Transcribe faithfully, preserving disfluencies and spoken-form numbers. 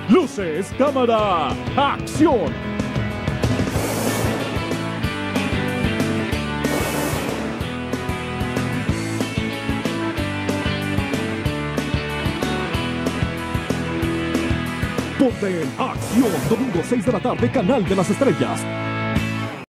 Luces, cámara, acción. Ponte en Acción, domingo seis de la tarde, Canal de las Estrellas.